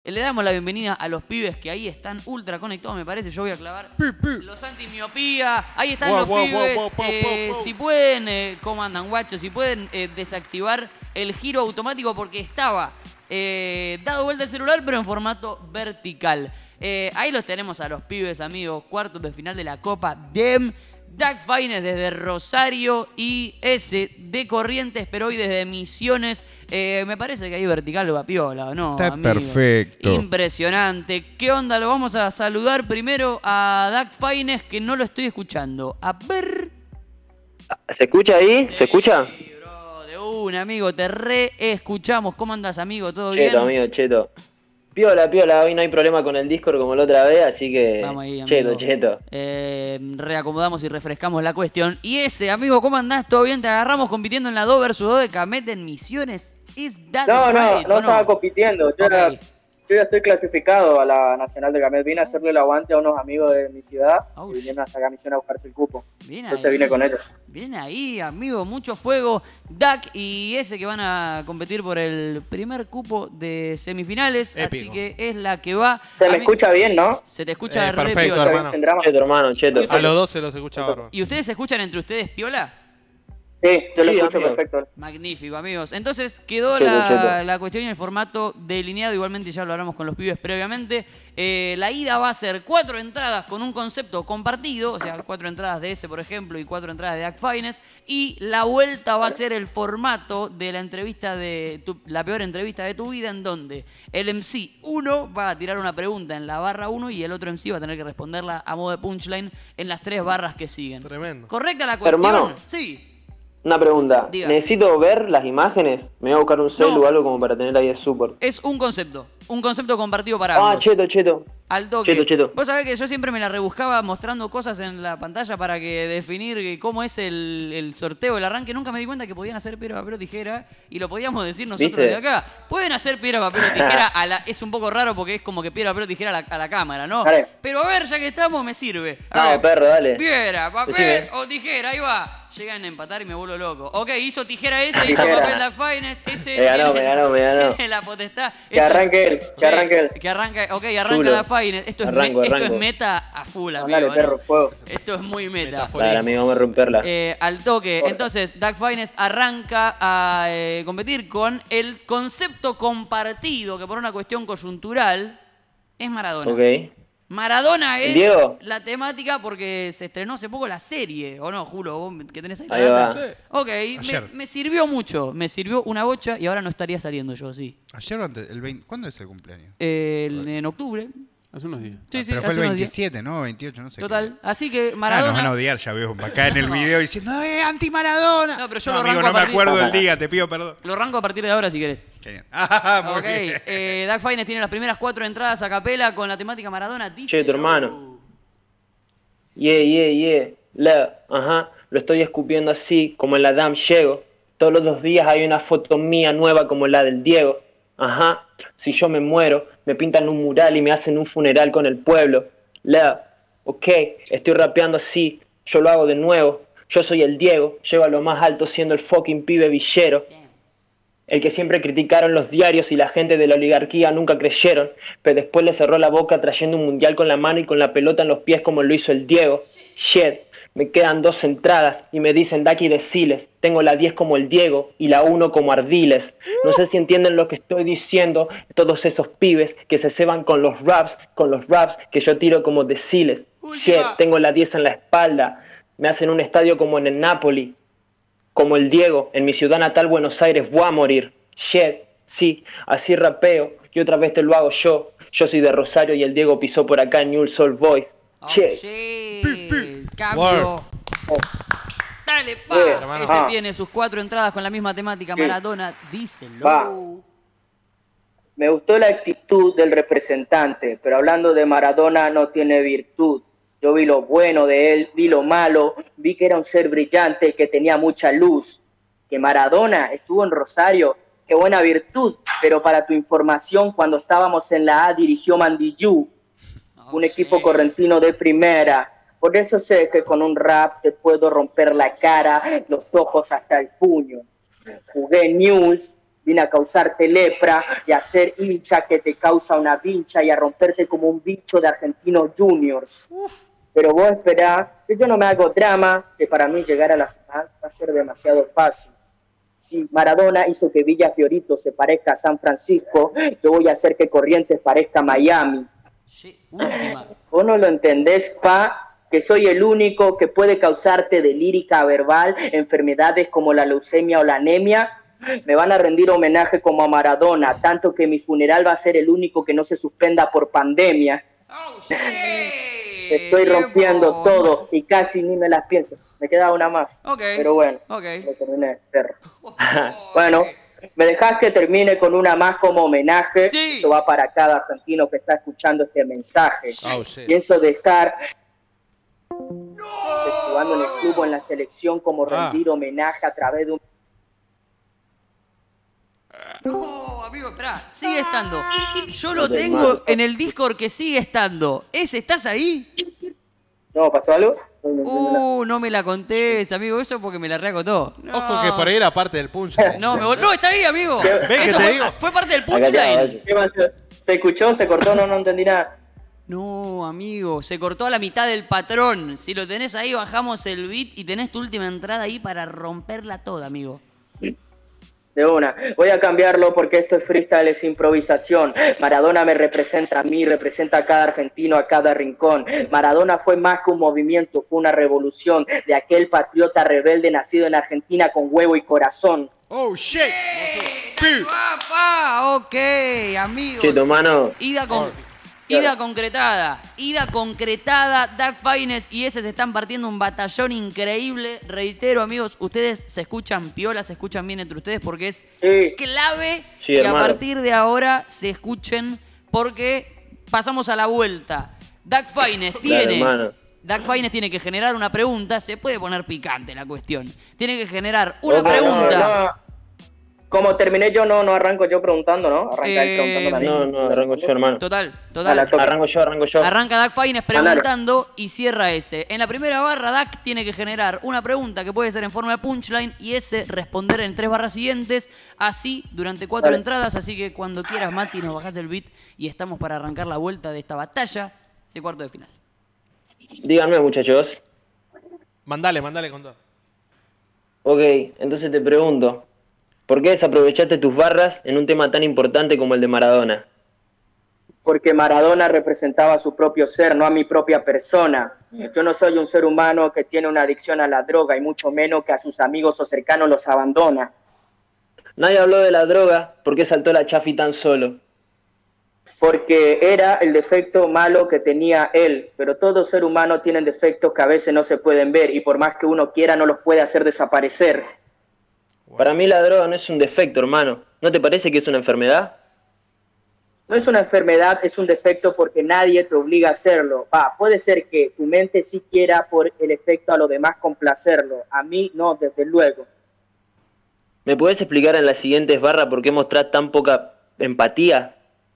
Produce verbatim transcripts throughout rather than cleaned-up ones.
Le damos la bienvenida a los pibes que ahí están ultra conectados, me parece. Yo voy a clavar pi, pi. los antimiopía. Ahí están wow, los wow, pibes. Wow, wow, eh, wow, wow. Si pueden, eh, ¿cómo andan, guachos? Si pueden eh, desactivar el giro automático porque estaba eh, dado vuelta el celular, pero en formato vertical. Eh, ahí los tenemos a los pibes, amigos. Cuartos de final de la Copa Dem. Doug Finest desde Rosario y ese de Corrientes, pero hoy desde Misiones. Eh, me parece que ahí vertical va piola, ¿no? Está amigo? Perfecto. Impresionante. ¿Qué onda? Lo vamos a saludar primero a Doug Finest, que no lo estoy escuchando. A ver. ¿Se escucha ahí? ¿Se escucha? Sí, bro, de una, amigo. Te re escuchamos. ¿Cómo andas, amigo? ¿Todo cheto, bien? Cheto, amigo, cheto. Piola, piola, hoy no hay problema con el Discord como la otra vez, así que vamos ahí, amigo. cheto, cheto. Eh, reacomodamos y refrescamos la cuestión. Y ese, amigo, ¿cómo andás? ¿Todo bien? Te agarramos compitiendo en la dos versus dos de Camet en Misiones. ¿Is that no, right, no, no, no estaba compitiendo. Yo, okay. era, yo ya estoy clasificado a la Nacional de Camet. Vine a hacerle el aguante a unos amigos de mi ciudad oh, y vinieron hasta acá a Misión a buscarse el cupo. Bien Entonces ahí. vine con ellos. Bien ahí, amigo. Mucho fuego. Doug y ese que van a competir por el primer cupo de semifinales. Épico. Así que es la que va. Se me mí... escucha bien, ¿no? Se te escucha eh, re perfecto, piola. hermano. Cheto, hermano, cheto. A los dos se los escucha bárbaro. ¿Y ustedes se escuchan entre ustedes piola? Sí, yo lo sí, escucho amigo. perfecto. Magnífico, amigos. Entonces quedó cheto, la, cheto. la cuestión en el formato delineado. Igualmente ya lo hablamos con los pibes previamente. Eh, la ida va a ser cuatro entradas con un concepto compartido. O sea, cuatro entradas de ese, por ejemplo, y cuatro entradas de Doug Finest. Y la vuelta va a ser el formato de la entrevista de tu, la peor entrevista de tu vida, en donde el M C uno va a tirar una pregunta en la barra uno y el otro M C va a tener que responderla a modo de punchline en las tres barras que siguen. Tremendo. ¿Correcta la cuestión? Hermano. Sí. Una pregunta, Diga. ¿necesito ver las imágenes? Me voy a buscar un celu No. o algo como para tener ahí de support. Es un concepto, un concepto compartido para Ah, ambos. cheto, cheto. Al toque. Cheto, cheto. Vos sabés que yo siempre me la rebuscaba mostrando cosas en la pantalla para que definir cómo es el, el sorteo, el arranque. Nunca me di cuenta que podían hacer piedra, papel o tijera y lo podíamos decir nosotros ¿Viste? de acá. Pueden hacer piedra, papel o tijera. A la, es un poco raro porque es como que piedra, papel o tijera a la, a la cámara, ¿no? Dale. Pero a ver, ya que estamos, me sirve. A No, ver, perro, dale. piedra, papel Decime. o tijera, ahí va. Llegan a empatar y me vuelvo loco. Ok, hizo tijera ese, hizo Tijera. papel Doug Finest, ese Me ganó, tiene, me ganó, me ganó. tiene la potestad. Que Esto arranque es- él, que sí, arranque él. Que arranca, ok, arranca Chulo. Doug Finest. Esto, es, Arranco, me- esto arranco. es meta a full, amigo. Dale, ¿no? perro, fuego. Esto es muy meta. Metaforismo. Dale, amigo, vamos a romperla. Eh, al toque. Entonces, Doug Finest arranca a eh, competir con el concepto compartido, que por una cuestión coyuntural es Maradona. Ok. Maradona es Diego. la temática porque se estrenó hace poco la serie, ¿o no, Julio? ¿Vos que tenés ahí la Ahí data? va. Sí. Ok, Ayer. me, me sirvió mucho. Me sirvió una bocha y ahora no estaría saliendo yo, sí. Ayer o antes, el veinte, ¿cuándo es el cumpleaños? El- en octubre. Hace unos días. Sí, Ah, sí, pero fue hace el unos días. veintisiete, ¿no? veintiocho, no sé. Total. Así que Ah, nos Maradona... van a odiar, ya veo acá en el video diciendo ¡eh, anti-Maradona! No, pero yo no, lo amigo, arranco no a me partir- acuerdo del día, te pido perdón. Lo arranco a partir de ahora si querés. Genial. Ah, muy Ok, bien. eh, Doug Finest tiene las primeras cuatro entradas a capela con la temática Maradona. Dice, Che, tu hermano. Yeah, yeah, yeah. La, ajá. Lo estoy escupiendo así, como en la Dam llego. Todos los dos días hay una foto mía nueva como la del Diego. Ajá. Si yo me muero, me pintan un mural y me hacen un funeral con el pueblo. La, ok, estoy rapeando así, yo lo hago de nuevo. Yo soy el Diego, llego a lo más alto siendo el fucking pibe villero. El que siempre criticaron los diarios y la gente de la oligarquía nunca creyeron, pero después le cerró la boca trayendo un mundial con la mano y con la pelota en los pies como lo hizo el Diego. Shit, me quedan dos entradas y me dicen Daki deciles. Tengo la diez como el Diego y la uno como Ardiles. No sé si entienden lo que estoy diciendo, todos esos pibes que se ceban con los raps, con los raps que yo tiro como deciles. Shit, tengo la diez en la espalda, me hacen un estadio como en el Napoli. Como el Diego, en mi ciudad natal Buenos Aires voy a morir. Shit, sí, así rapeo y otra vez te lo hago yo. Yo soy de Rosario y el Diego pisó por acá en New Soul Voice. Oh, Shit. shit. Cambio. Word. Dale, pa. Bien, hermano. Ese Ah. tiene sus cuatro entradas con la misma temática. Sí. Maradona, díselo. Va. Me gustó la actitud del representante, pero hablando de Maradona no tiene virtud. Yo vi lo bueno de él, vi lo malo, vi que era un ser brillante, que tenía mucha luz. Que Maradona estuvo en Rosario, qué buena virtud, pero para tu información, cuando estábamos en la A dirigió Mandillú, Oh, un equipo sí. correntino de primera. Por eso sé que con un rap te puedo romper la cara, los ojos hasta el puño. Jugué News, Vine a causarte lepra y a ser hincha que te causa una vincha y a romperte como un bicho de Argentinos Juniors. Uf. Pero vos esperá que yo no me hago drama, que para mí llegar a la final va a ser demasiado fácil. Si Maradona hizo que Villa Fiorito se parezca a San Francisco, yo voy a hacer que Corrientes parezca a Miami. Sí, última. Vos no lo entendés, pa, que soy el único que puede causarte delírica verbal, enfermedades como la leucemia o la anemia. Me van a rendir homenaje como a Maradona, tanto que mi funeral va a ser el único que no se suspenda por pandemia. Oh, sí. Estoy rompiendo todo y casi ni me las pienso. Me queda una más. Okay. Pero bueno, okay. Lo terminé, perro. Bueno, me dejás que termine con una más como homenaje. Sí. Esto va para cada argentino que está escuchando este mensaje. Oh, sí. Pienso dejar no. jugando en el club o en la selección como rendir ah. homenaje a través de un... No, amigo, espera, sigue estando. Yo lo tengo en el Discord que sigue estando. ¿Ese estás ahí? No, ¿pasó algo? Uh, no me la contés, amigo, eso porque me la reacotó. No. Ojo que por ahí era parte del punchline. No, me no, está ahí, amigo. ¿Ves que te fue, digo? Fue parte del punchline. ¿Qué más? ¿Se escuchó? ¿Se cortó? No, no entendí nada. No, amigo, se cortó a la mitad del patrón. Si lo tenés ahí, bajamos el beat y tenés tu última entrada ahí para romperla toda, amigo. De una. Voy a cambiarlo porque esto es freestyle, es improvisación. Maradona me representa a mí, representa a cada argentino, a cada rincón. Maradona fue más que un movimiento, fue una revolución de aquel patriota rebelde nacido en Argentina con huevo y corazón. Oh, shit. ¡Eh, papá! Ok, amigo. Chito, mano. Ida con... Ida concretada, ida concretada, Doug Fines y ese se están partiendo un batallón increíble. Reitero, amigos, ustedes se escuchan piola, se escuchan bien entre ustedes porque es sí. clave sí, que hermano. a partir de ahora se escuchen porque pasamos a la vuelta. Doug Fines tiene... Claro, Doug Fines tiene que generar una pregunta, se puede poner picante la cuestión. Tiene que generar una okay, pregunta... No, no. Como terminé yo, no, no arranco yo preguntando, ¿no? Arranca eh, él preguntando también. No, no, arranco yo, hermano. Total, total. Arranco yo, arranco yo. Arranca Doug Fines preguntando y cierra ese. En la primera barra, Doug tiene que generar una pregunta que puede ser en forma de punchline y ese responder en tres barras siguientes, así durante cuatro Dale. entradas. Así que cuando quieras, Mati, nos bajás el beat y estamos para arrancar la vuelta de esta batalla de cuarto de final. Díganme, muchachos. Mandale, mandale con todo. Ok, entonces te pregunto. ¿Por qué desaprovechaste tus barras en un tema tan importante como el de Maradona? Porque Maradona representaba a su propio ser, no a mi propia persona. Yo no soy un ser humano que tiene una adicción a la droga y mucho menos que a sus amigos o cercanos los abandona. Nadie habló de la droga. ¿Por qué saltó la Chafi tan solo? Porque era el defecto malo que tenía él. Pero todo ser humano tiene defectos que a veces no se pueden ver y por más que uno quiera no los puede hacer desaparecer. Para mí la droga no es un defecto, hermano. ¿No te parece que es una enfermedad? No es una enfermedad, es un defecto porque nadie te obliga a hacerlo. Ah, puede ser que tu mente sí quiera por el efecto a los demás complacerlo. A mí no, desde luego. ¿Me puedes explicar en las siguientes barras por qué mostrás tan poca empatía?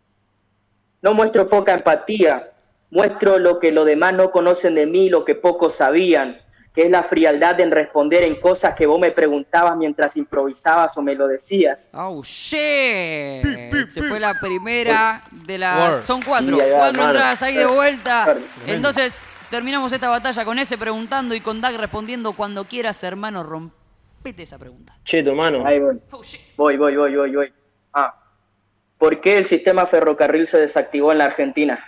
No muestro poca empatía. Muestro lo que los demás no conocen de mí, lo que pocos sabían. Que es la frialdad en responder en cosas que vos me preguntabas mientras improvisabas o me lo decías. Oh, shit. Se fue la primera de la... Word. Son cuatro. Sí, ahí va, cuatro hermano. entradas ahí de vuelta. Tremendo. Entonces, terminamos esta batalla con ese preguntando y con Doug respondiendo cuando quieras, hermano. Rompete esa pregunta. Cheto, mano. Ahí voy. Oh, shit. Voy, voy, voy, voy, voy. Ah. ¿Por qué el sistema ferrocarril se desactivó en la Argentina?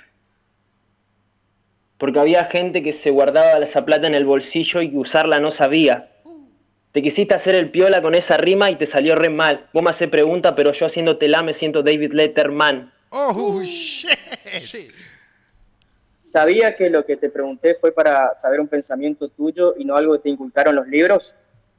Porque había gente que se guardaba esa plata en el bolsillo y que usarla no sabía. Te quisiste hacer el piola con esa rima y te salió re mal. Vos me hacés pregunta, pero yo haciéndotela me siento David Letterman. Oh, shit. Sí. ¿Sabía que lo que te pregunté fue para saber un pensamiento tuyo y no algo que te inculcaron los libros?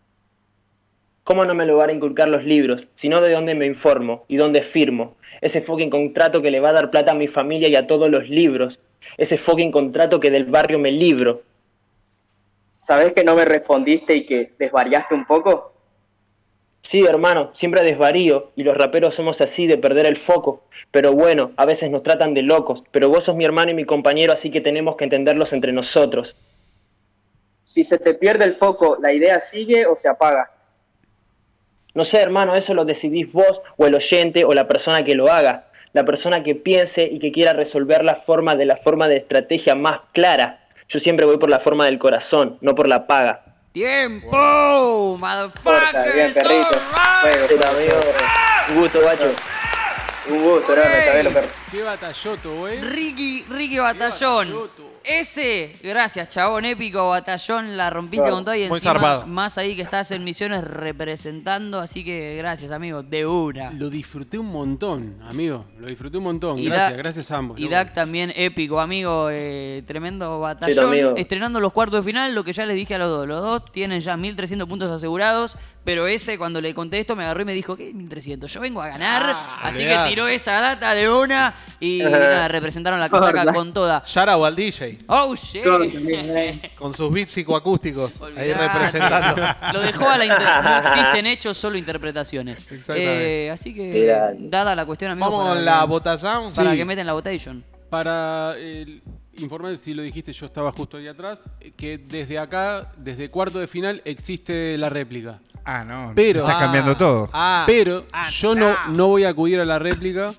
¿Cómo no me lo van a inculcar los libros? Sino de dónde me informo y dónde firmo. Ese fucking contrato que le va a dar plata a mi familia y a todos los libros. Ese fucking contrato que del barrio me libro. ¿Sabés que no me respondiste y que desvariaste un poco? Sí, hermano, siempre desvarío y los raperos somos así de perder el foco. Pero bueno, a veces nos tratan de locos. Pero vos sos mi hermano y mi compañero, así que tenemos que entenderlos entre nosotros. Si se te pierde el foco, ¿la idea sigue o se apaga? No sé, hermano, eso lo decidís vos o el oyente o la persona que lo haga. La persona que piense y que quiera resolver la forma de la forma de estrategia más clara. Yo siempre voy por la forma del corazón, no por la paga. ¡Tiempo! Corta, ¡Motherfuckers! bien, perrito. Alright. Juego, Sí, amigo. Un gusto, guacho. Un gusto, enorme, Ok. sabés lo perro. Qué batalloto, eh. Ricky, Ricky Batallón. Batallón. Ese, gracias, chabón, épico Batallón, la rompiste Claro. con todo y Muy encima zarpado. más ahí que estás en misiones representando, así que gracias, amigo, de una. Lo disfruté un montón, amigo. Lo disfruté un montón. Y Gracias, Da- gracias a ambos. Y loco. Dak también épico, amigo, eh, tremendo Sí, batallón. amigo. Estrenando los cuartos de final, lo que ya les dije a los dos. Los dos tienen ya mil trescientos puntos asegurados, pero ese cuando le conté esto me agarró y me dijo, ¿qué mil trescientos? Yo vengo a ganar. Ah, así olvidate. que tiró esa data de una y nada, representaron la casaca Hola. con toda. Shout al D J. Oh, shit. Yo también, eh. Con sus beats psicoacústicos. Ahí Olvidate. representando. Lo dejó a la inter- no existen hechos, solo interpretaciones. Exactamente. Eh, así que, Mira. dada la cuestión, amigo, Vamos para con la que- votación. para Sí. que meten la votation. Para eh, informar, si lo dijiste, yo estaba justo ahí atrás, eh, que desde acá, desde cuarto de final, existe la réplica. Ah, no. Pero- Estás Ah. cambiando todo. Ah, Pero ah, yo no, ah. no voy a acudir a la réplica.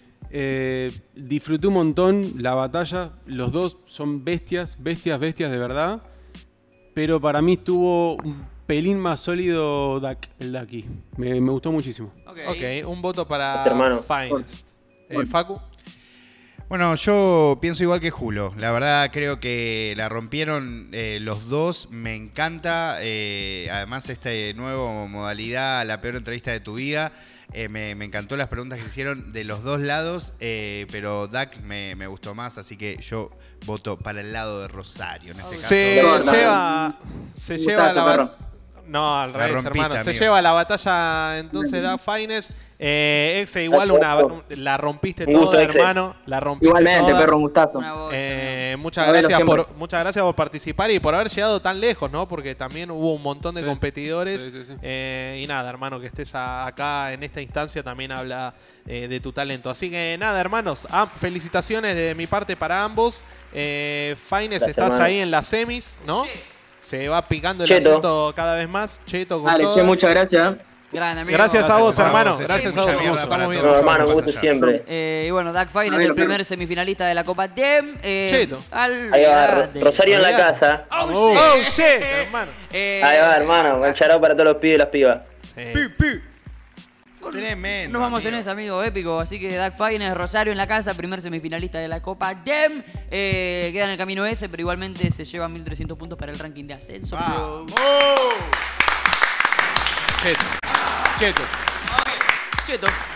Eh, disfruté un montón la batalla. Los dos son bestias, bestias, bestias de verdad. Pero para mí estuvo un pelín más sólido Dak, el Daki. Me, me gustó muchísimo. Ok. Ok, un voto para Este hermano. Finest. Eh, Facu. Bueno, yo pienso igual que Julo. La verdad creo que la rompieron eh, los dos. Me encanta. eh, además, esta nueva modalidad, la peor entrevista de tu vida. eh, me, me encantó las preguntas que hicieron de los dos lados. eh, pero Dak me, me gustó más. Así que yo voto para el lado de Rosario. En este Se caso. No, lleva. Se Gustazo, lleva la perro. batalla. No, al La revés, rompiste, hermano. Se amigo. lleva la batalla entonces da Finest. Eh, Exe, igual una, la rompiste Un gusto, toda, Exe. hermano. La rompiste Igualmente, toda. perro, un gustazo. Una bocha, Eh, muchas A verlo gracias siempre. por muchas gracias por participar y por haber llegado tan lejos, ¿no? Porque también hubo un montón de Sí. competidores. Sí, sí, sí. Eh, y nada, hermano, que estés a- acá en esta instancia también habla eh, de tu talento. Así que nada, hermanos, ah, felicitaciones de mi parte para ambos. Eh, Faines, Gracias, estás hermano. ahí en las semis, ¿no? Se va picando el Cheto. asunto cada vez más. Cheto con Dale, toda. che, muchas gracias. Grande, amigo. Gracias a vos, Gracias a hermano. vos, Gracias a mucha vos. mierda Nos estamos para viendo. No, todos. hermano, un Más gusto allá. siempre. Eh, y bueno, Dak Fine es Bueno, el primer pero- semifinalista de la Copa Dem. Eh, Cheto. al- Ahí va, Ro- de- Rosario en la Olvidate. casa. Oh, Oh, shit. shit, hermano. Eh, Ahí va, hermano. Un charao para todos los pibes y las pibas. Sí. Tremendo. Nos vamos en amigo. ese, amigo, épico. Así que Dak Fine es Rosario en la casa, primer semifinalista de la Copa Dem. Eh, queda en el camino ese, pero igualmente se lleva mil trescientos puntos para el ranking de ascenso. bro. Cheto. Cheto. Cheto.